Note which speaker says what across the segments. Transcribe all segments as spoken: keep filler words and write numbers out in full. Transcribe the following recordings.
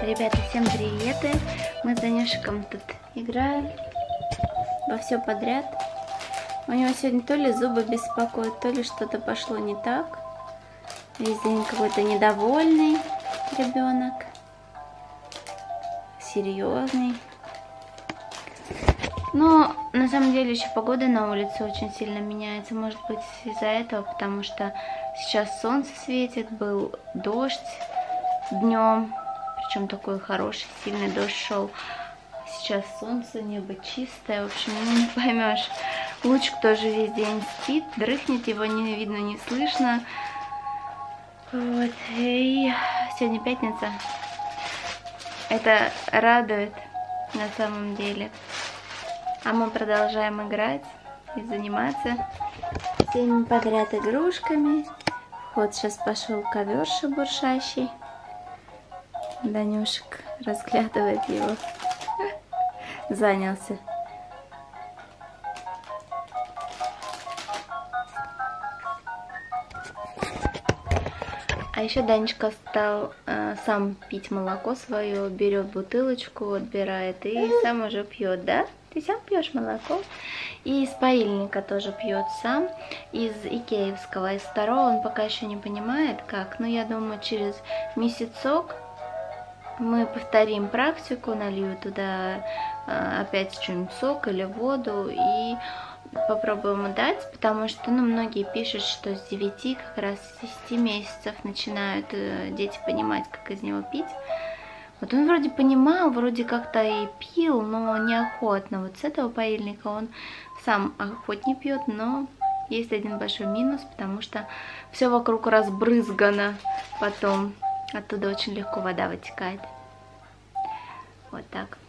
Speaker 1: Ребята, всем приветы! Мы с Данюшиком тут играем во все подряд. У него сегодня то ли зубы беспокоят, то ли что-то пошло не так. Весь день какой-то недовольный ребенок, серьезный. Но на самом деле еще погода на улице очень сильно меняется. Может быть из-за этого, потому что сейчас солнце светит, был дождь днем. Причем такой хороший, сильный дождь шел. Сейчас солнце, небо чистое. В общем, ну, не поймешь. Лучик тоже весь день спит, дрыхнет, его не видно, не слышно. Вот. И сегодня пятница. Это радует на самом деле. А мы продолжаем играть и заниматься всеми подряд игрушками. Вот сейчас пошел ковер шебуршащий. Данюшек разглядывает его. Занялся. А еще Данечка стал э, сам пить молоко свое, берет бутылочку, отбирает и сам уже пьет, да? Ты сам пьешь молоко? И из паильника тоже пьет сам, из икеевского, из второго он пока еще не понимает как, но я думаю через месяцок мы повторим практику, налью туда э, опять что-нибудь сок или воду и попробуем дать, потому что ну, многие пишут, что с девяти, как раз с десяти месяцев начинают э, дети понимать, как из него пить. Вот он вроде понимал, вроде как-то и пил, но неохотно. Вот с этого паильника он сам охотнее пьет, но есть один большой минус, потому что все вокруг разбрызгано потом. Оттуда очень легко вода вытекает. Вот так.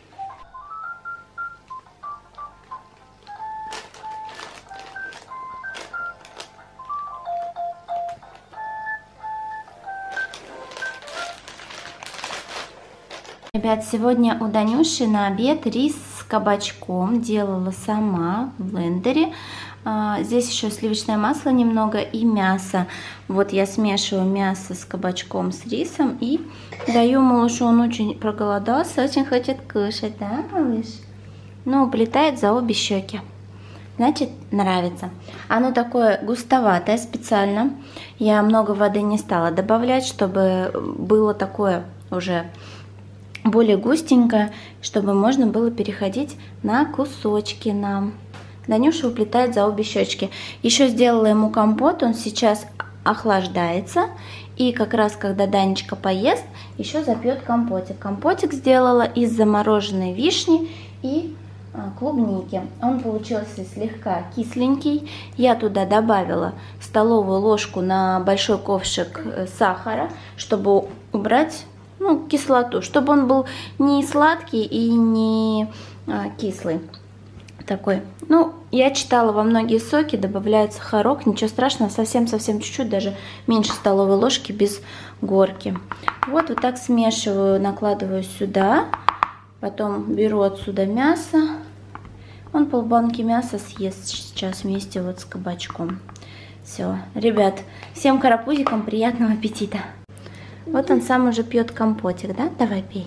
Speaker 1: Ребят, сегодня у Данюши на обед рис с кабачком. Делала сама в блендере. А, здесь еще сливочное масло немного и мясо. Вот я смешиваю мясо с кабачком, с рисом и даю малышу. Он очень проголодался, очень хочет кушать, да, малыш? Ну, уплетает за обе щеки. Значит, нравится. Оно такое густоватое специально. Я много воды не стала добавлять, чтобы было такое уже более густенько, чтобы можно было переходить на кусочки нам. Данюша уплетает за обе щечки. Еще сделала ему компот, он сейчас охлаждается. И как раз, когда Данечка поест, еще запьет компотик. Компотик сделала из замороженной вишни и а, клубники. Он получился слегка кисленький. Я туда добавила столовую ложку на большой ковшик сахара, чтобы убрать ну, кислоту, чтобы он был не сладкий и не а, кислый такой. Ну, я читала, во многие соки добавляют сахарок, ничего страшного, совсем-совсем чуть-чуть, даже меньше столовой ложки без горки. Вот, вот так смешиваю, накладываю сюда, потом беру отсюда мясо. Он полбанки мяса съест сейчас вместе вот с кабачком. Все, ребят, всем карапузикам приятного аппетита. Вот он сам уже пьет компотик, да? Давай пей.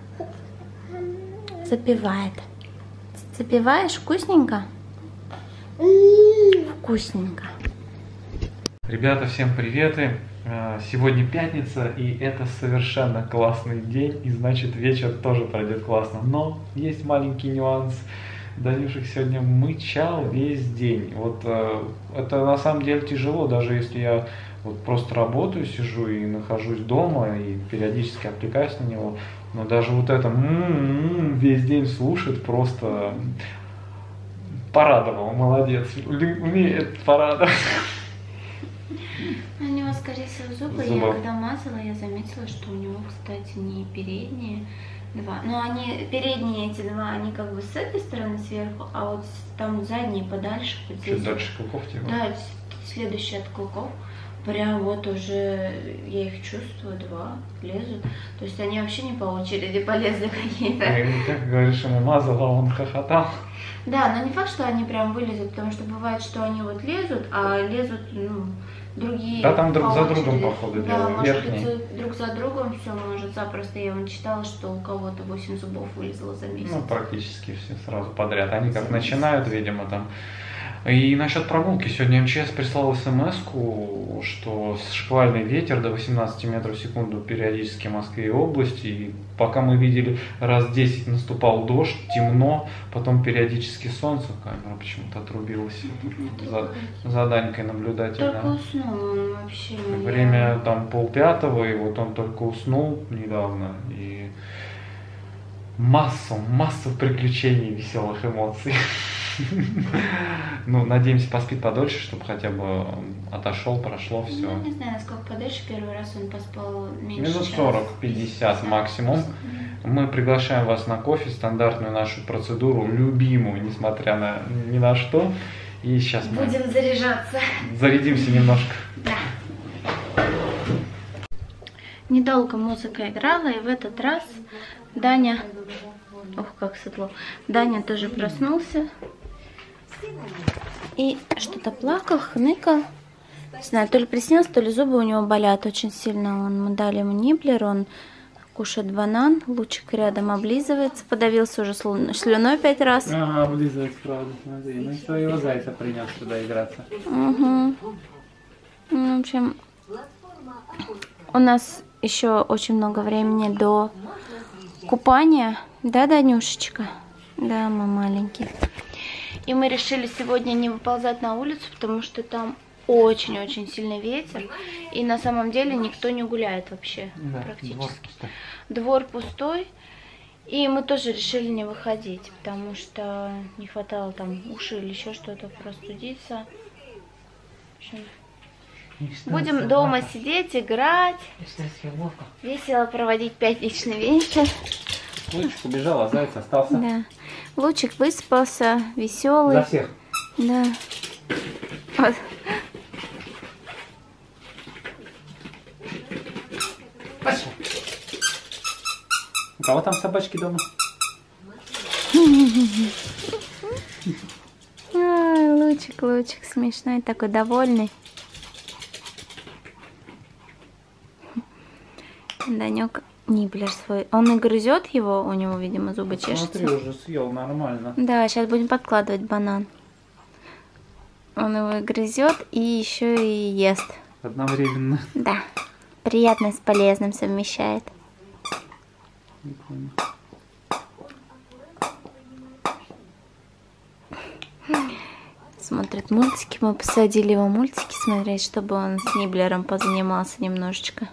Speaker 1: Запивает. Запиваешь? Вкусненько? Вкусненько.
Speaker 2: Ребята, всем приветы. Сегодня пятница, и это совершенно классный день, и значит вечер тоже пройдет классно. Но есть маленький нюанс. Данюшек сегодня мычал весь день. Вот это на самом деле тяжело, даже если я вот просто работаю, сижу и нахожусь дома, и периодически отвлекаюсь на него. Но даже вот это м-м-м, весь день слушает, просто порадовал, молодец, умеет порадовать.
Speaker 1: У него, скорее всего, зубы. зубы. Я когда мазала, я заметила, что у него, кстати, не передние два. Но они, передние эти два, они как бы с этой стороны сверху, а вот там задние подальше. Вот здесь.
Speaker 2: Чуть дальше клыков типа?
Speaker 1: Да, следующие от клыков. Прям вот уже я их чувствую, два лезут. То есть они вообще не по очереди полезли какие-то.
Speaker 2: Как говоришь, ему мазала, он хохотал.
Speaker 1: Да, но не факт, что они прям вылезут, потому что бывает, что они вот лезут, а лезут, ну, другие...
Speaker 2: Да, там друг
Speaker 1: по
Speaker 2: за
Speaker 1: очереди.
Speaker 2: другом, походу,
Speaker 1: Да,
Speaker 2: делают.
Speaker 1: может
Speaker 2: Верхний.
Speaker 1: быть, друг за другом все может запросто. Я вон читала, что у кого-то восемь зубов вылезло за месяц.
Speaker 2: Ну, практически все сразу подряд. Они как начинают, видимо, там. И насчет прогулки. Сегодня МЧС прислал смс-ку, что шквальный ветер до восемнадцати метров в секунду периодически в Москве и области. И пока мы видели, раз десять наступал дождь, темно, потом периодически солнце. Камера почему-то отрубилась. За, за Данькой наблюдательно.
Speaker 1: Только уснул он вообще.
Speaker 2: Время там полпятого, и вот он только уснул недавно. И массу, массу приключений, веселых эмоций. Ну, надеемся, поспит подольше, чтобы хотя бы отошел, прошло все.
Speaker 1: Ну, не знаю, насколько подольше. Первый раз он поспал меньше
Speaker 2: Минут сорок-пятьдесят максимум. Мы приглашаем вас на кофе, стандартную нашу процедуру, любимую, несмотря на ни на что. И сейчас мы
Speaker 1: будем заряжаться.
Speaker 2: Зарядимся немножко.
Speaker 1: Да. Недолго музыка играла, и в этот раз Даня... Ох, как светло. Даня тоже проснулся. И что-то плакал, хныкал. Не знаю, то ли приснилось, то ли зубы у него болят очень сильно. Он, мы дали ему ниблер, он кушает банан. Лучик рядом облизывается, подавился уже слюной пять раз.
Speaker 2: Ага, облизывается, правда, смотри. Ну и своего зайца принес сюда играться.
Speaker 1: Угу. В общем, у нас еще очень много времени до купания. Да, Данюшечка? Да, мой маленький. И мы решили сегодня не выползать на улицу, потому что там очень-очень сильный ветер. И на самом деле никто не гуляет вообще, да, практически. Двор пустой. Двор пустой. И мы тоже решили не выходить, потому что не хватало там уши или еще что-то, простудиться. В общем, будем дома сидеть, играть, весело проводить пятничный вечер.
Speaker 2: Лучик убежал, а заяц остался.
Speaker 1: Да. Лучик выспался, веселый.
Speaker 2: За всех.
Speaker 1: Да. Вот.
Speaker 2: Пошел. У кого там собачки дома?
Speaker 1: Ой, Лучик, Лучик смешной, такой довольный. Данек ниблер свой. Он и грызет его, у него, видимо, зубы чешутся.
Speaker 2: Смотри, уже съел нормально.
Speaker 1: Да, сейчас будем подкладывать банан. Он его и грызет, и еще и ест.
Speaker 2: Одновременно.
Speaker 1: Да. Приятное с полезным совмещает. Смотрит мультики. Мы посадили его мультики смотреть, чтобы он с ниблером позанимался немножечко.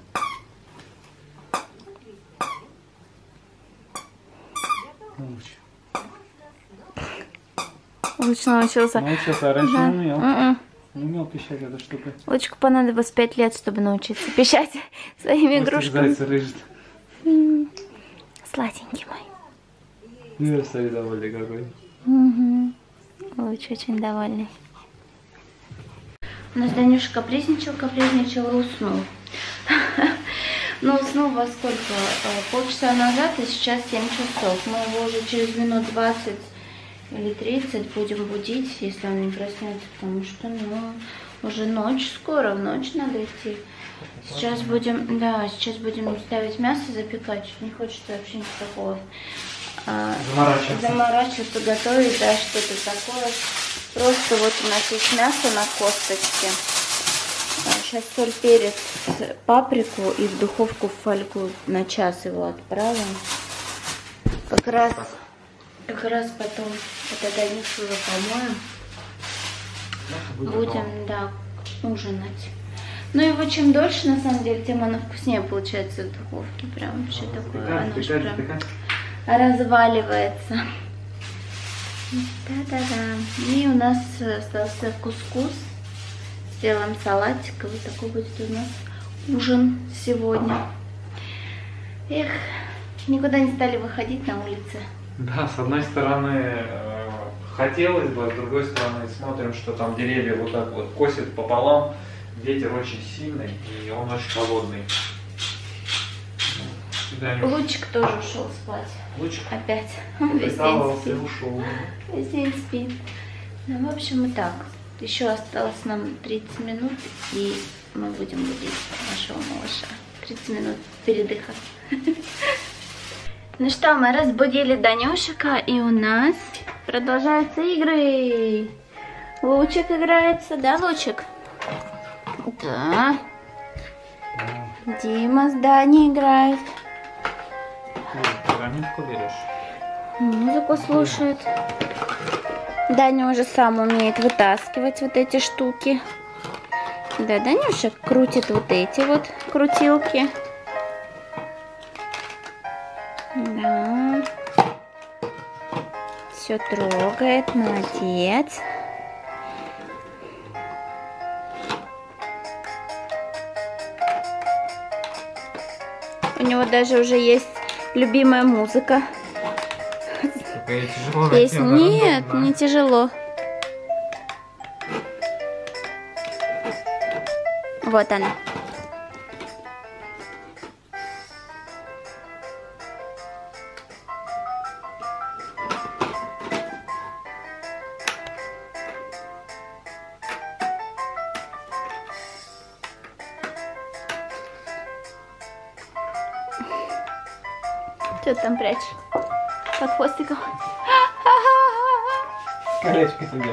Speaker 1: Луч научился.
Speaker 2: Научился, а раньше
Speaker 1: да.
Speaker 2: не умел.
Speaker 1: Mm-mm.
Speaker 2: Не умел пищать эта штука.
Speaker 1: Лучику понадобилось пять лет, чтобы научиться пищать своими игрушками.
Speaker 2: Зайца рыжит.
Speaker 1: Mm. Сладенький мой.
Speaker 2: Ну, смотри, довольный какой.
Speaker 1: Угу. Луч очень довольный. У нас Данюша капризничал, капризничал и уснул. Ну, уснул во сколько? Полчаса назад, и сейчас семь часов. Мы его уже через минут двадцать или тридцать будем будить, если он не проснется, потому что, ну, уже ночь скоро, в ночь надо идти. Сейчас будем, да, сейчас будем ставить мясо, запекать. Не хочется вообще никакого а,
Speaker 2: заморачиваться.
Speaker 1: заморачиваться, готовить, да, что-то такое. Просто вот у нас есть мясо на косточке. Сейчас соль, перец, паприку и в духовку в фольгу на час его отправим. Как раз, как раз потом вот это мясо помоем. Будем, да, ужинать. Ну его чем дольше, на самом деле, тем оно вкуснее получается в духовке. Прям вообще а, такое, тыкать, оно тыкать, прям тыкать. Разваливается. Да-да-да. И у нас остался кускус. Сделаем салатик, и вот такой будет у нас ужин сегодня. Эх, никуда не стали выходить на улице.
Speaker 2: Да, с одной стороны э, хотелось бы, с другой стороны смотрим, что там деревья вот так вот косят пополам. Ветер очень сильный, и он очень холодный. Да,
Speaker 1: Лучик тоже ушел спать.
Speaker 2: Лучик?
Speaker 1: Опять. Он весь день спит.
Speaker 2: Ушел.
Speaker 1: Весь день спит. Ну, в общем, и так. Еще осталось нам тридцать минут, и мы будем будить нашего малыша. тридцать минут передыха. Ну что, мы разбудили Данюшика, и у нас продолжаются игры. Лучик играется, да, Лучик? Да. Дима с Даней играет. Музыку слушает. Даня уже сам умеет вытаскивать вот эти штуки. Да, Данюша крутит вот эти вот крутилки. Да. Все трогает, молодец. У него даже уже есть любимая музыка.
Speaker 2: Тяжело
Speaker 1: есть? Нет, рандом, да? Не тяжело. Вот она. Что ты там прячешь? Под хвостиком.
Speaker 2: Колечко тебе.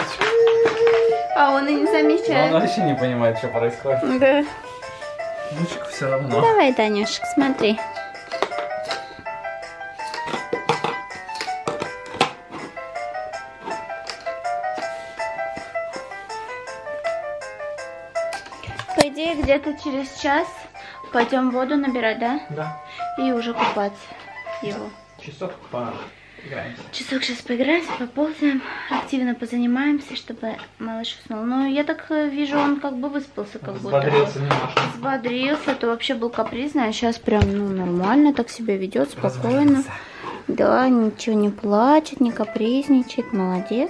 Speaker 1: А он и не замечает.
Speaker 2: Но он вообще не понимает, что происходит.
Speaker 1: Да.
Speaker 2: Лучик все равно.
Speaker 1: Давай, Танюшек, смотри. По идее, где-то через час пойдем воду набирать, да?
Speaker 2: Да.
Speaker 1: И уже купать его.
Speaker 2: Часок поиграемся.
Speaker 1: Часок сейчас поиграемся, поползаем, активно позанимаемся, чтобы малыш уснул. Но я так вижу, он как бы выспался, как будто.
Speaker 2: Взбодрился немножко.
Speaker 1: Взбодрился, это вообще был капризный, а сейчас прям ну, нормально так себя ведет, спокойно. Да, ничего не плачет, не капризничает, молодец.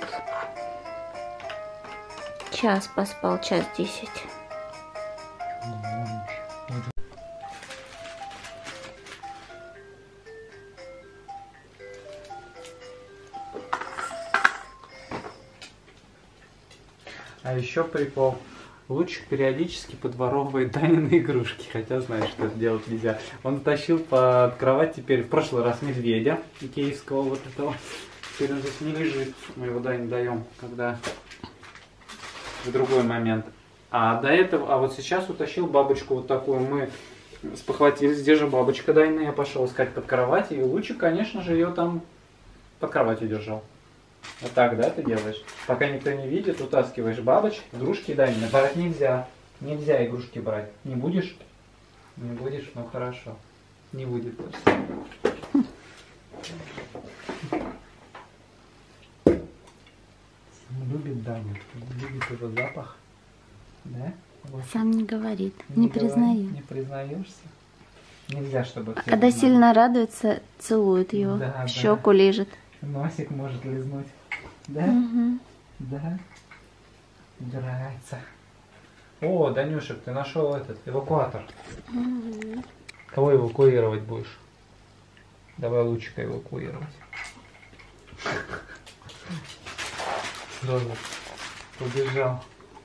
Speaker 1: Час поспал, час десять.
Speaker 2: А еще прикол. Лучик периодически подворовывает Данины игрушки, хотя знает, что это делать нельзя. Он тащил под кровать теперь в прошлый раз медведя икеевского вот этого. Теперь он здесь не лежит. Мы его Дане даем, когда в другой момент. А до этого, а вот сейчас утащил бабочку вот такую. Мы спохватились, где же бабочка Дайна. Я пошел искать под кроватью, и Лучик, конечно же, ее там под кроватью держал. Вот так, да, ты делаешь? Пока никто не видит, утаскиваешь бабочек, игрушки Дайны. Брать нельзя. Нельзя игрушки брать. Не будешь? Не будешь? Ну хорошо. Не будет больше. Любит Даню. Любит его запах. Да? Вот.
Speaker 1: Сам не говорит,
Speaker 2: Не,
Speaker 1: не признает.
Speaker 2: Не признаешься? Нельзя, чтобы...
Speaker 1: А когда знали. Сильно радуется, целует его,
Speaker 2: да,
Speaker 1: щеку
Speaker 2: да.
Speaker 1: лижет.
Speaker 2: Носик может лизнуть. Да?
Speaker 1: Угу.
Speaker 2: Да? Нравится. О, Данюшек, ты нашел этот эвакуатор.
Speaker 1: Угу.
Speaker 2: Кого эвакуировать будешь? Давай Лучика эвакуировать. Ладно. Побежал.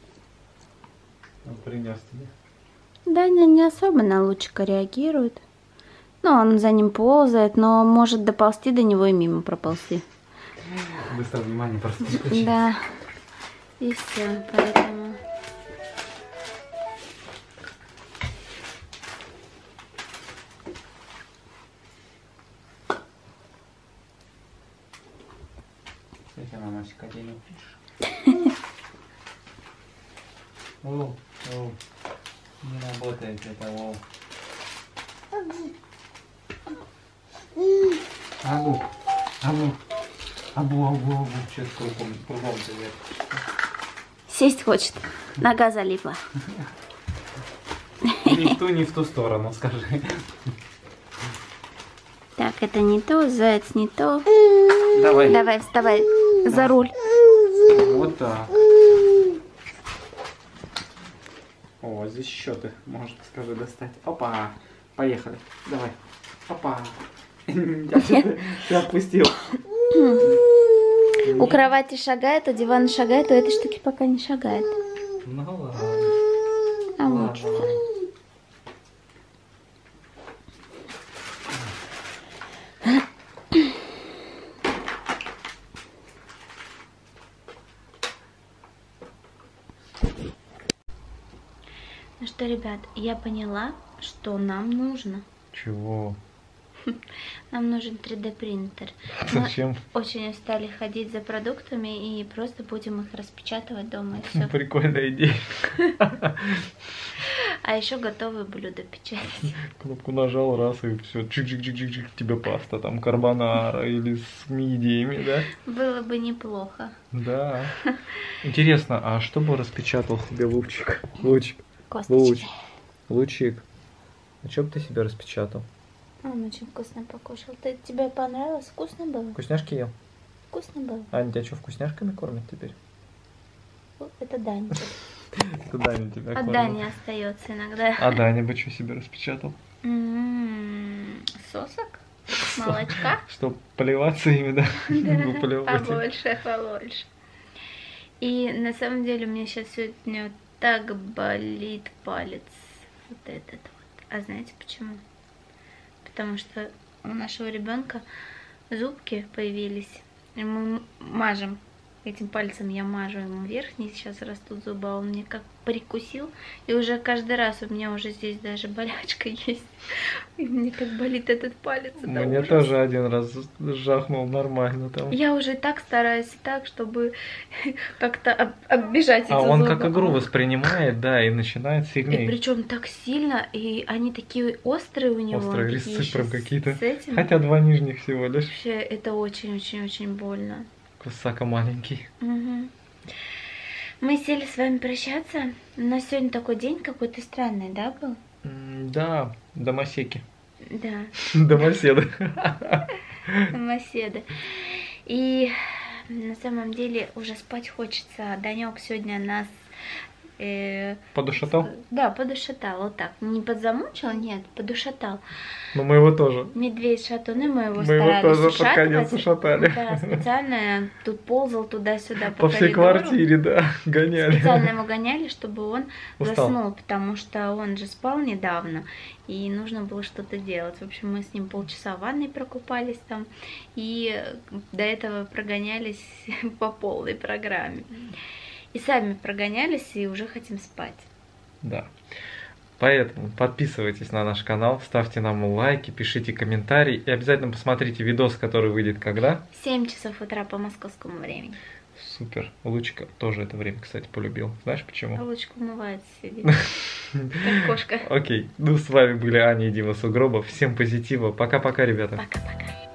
Speaker 2: Он принес тебе.
Speaker 1: Даня не особо на Лучика реагирует. Ну, он за ним ползает, но может доползти до него и мимо проползти.
Speaker 2: Быстро внимание просто переключить.
Speaker 1: Да. И все, поэтому...
Speaker 2: Смотрите, на носик один упишь. О, о, не работает это, о. Абу, абу, абу, абу, абу, сейчас кругом, кругом завет.
Speaker 1: Сесть хочет, нога залипла.
Speaker 2: Ни в ту, ни в ту сторону, скажи.
Speaker 1: Так, это не то, заяц не то.
Speaker 2: Давай.
Speaker 1: Давай, вставай за руль.
Speaker 2: Вот так. О, здесь счеты, может, скажи, достать. Опа, поехали, давай. Опа. Я тебя отпустил.
Speaker 1: У кровати шагает, у дивана шагает, у этой штуки пока не шагает.
Speaker 2: Ну ладно.
Speaker 1: А мучится. Ну что, ребят, я поняла, что нам нужно.
Speaker 2: Чего?
Speaker 1: Нам нужен три дэ принтер.
Speaker 2: Зачем?
Speaker 1: Мы очень устали ходить за продуктами и просто будем их распечатывать дома и все.
Speaker 2: Прикольная идея.
Speaker 1: А еще готовые блюда печатать.
Speaker 2: Кнопку нажал, раз, и все, чик-чик-чик-чик-чик, тебе паста, там, карбонара или с мидиями, да?
Speaker 1: Было бы неплохо.
Speaker 2: Да. Интересно, а что бы распечатал себе Лучик? Лучик.
Speaker 1: Косточки.
Speaker 2: Луч. Лучик. А что бы ты себе распечатал?
Speaker 1: Он очень вкусно покушал. Ты, тебе понравилось? Вкусно было?
Speaker 2: Вкусняшки ел?
Speaker 1: Вкусно было.
Speaker 2: Аня, тебя что, вкусняшками кормят теперь?
Speaker 1: Это Даня.
Speaker 2: Это Даня тебя
Speaker 1: От
Speaker 2: кормит.
Speaker 1: Дани остается иногда.
Speaker 2: А Даня бы что себе распечатал?
Speaker 1: М-м-м, Сосок? Молочка?
Speaker 2: Что, поливаться ими, да?
Speaker 1: Да,
Speaker 2: Поливать.
Speaker 1: побольше, побольше. И на самом деле у меня сейчас сегодня так болит палец. Вот этот вот. А знаете почему? Потому что у нашего ребенка зубки появились. И мы мажем. Этим пальцем я мажу ему верхний, сейчас растут зубы, а он мне как прикусил. И уже каждый раз у меня уже здесь даже болячка есть. И мне как болит этот палец.
Speaker 2: Мне тоже один раз жахнул нормально там.
Speaker 1: Я уже так стараюсь, так, чтобы как-то об оббежать эти
Speaker 2: А он
Speaker 1: зубы.
Speaker 2: как игру воспринимает, да, и начинает сильнее.
Speaker 1: И причем так сильно, и они такие острые у него.
Speaker 2: Острые резцы прям какие-то.
Speaker 1: Этим.
Speaker 2: Хотя два нижних всего лишь.
Speaker 1: Вообще, это очень-очень-очень больно.
Speaker 2: Кусака маленький.
Speaker 1: Угу. Мы сели с вами прощаться. У нас сегодня такой день какой-то странный, да, был?
Speaker 2: Да, домосеки.
Speaker 1: Да.
Speaker 2: Домоседы.
Speaker 1: Домоседы. И на самом деле уже спать хочется. Данек сегодня нас... Э,
Speaker 2: Подушатал?
Speaker 1: Да, подушатал, вот так. Не подзамучил, нет, подушатал.
Speaker 2: Но мы его тоже.
Speaker 1: Медведь-шатуны, мы его
Speaker 2: мы
Speaker 1: старались
Speaker 2: его тоже
Speaker 1: ушатывать.
Speaker 2: под конец ушатали.
Speaker 1: Да, специально тут ползал туда-сюда по,
Speaker 2: По всей
Speaker 1: коридору.
Speaker 2: квартире, да, гоняли.
Speaker 1: Специально его гоняли, чтобы он
Speaker 2: Устал.
Speaker 1: заснул, потому что он же спал недавно, и нужно было что-то делать. В общем, мы с ним полчаса в ванной прокупались там, и до этого прогонялись по полной программе. И сами прогонялись, и уже хотим спать.
Speaker 2: Да. Поэтому подписывайтесь на наш канал, ставьте нам лайки, пишите комментарии и обязательно посмотрите видос, который выйдет когда?
Speaker 1: В семь часов утра по московскому времени.
Speaker 2: Супер. Лучка тоже это время, кстати, полюбил. Знаешь почему?
Speaker 1: А Лучка умывается, сидит, как кошка.
Speaker 2: Окей. Ну, с вами были Аня и Дима Сугробов. Всем позитива. Пока-пока, ребята.
Speaker 1: Пока-пока.